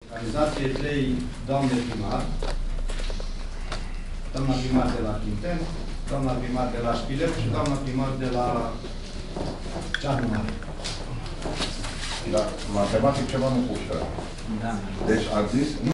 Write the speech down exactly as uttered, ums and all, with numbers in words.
Organizație trei doamne primar, doamna primar de la Chinten, doamna primar de la Șpilev și doamna primar de la Cearnu Mare. Da, matematic ceva nu pușcă. Da. Deci ați zis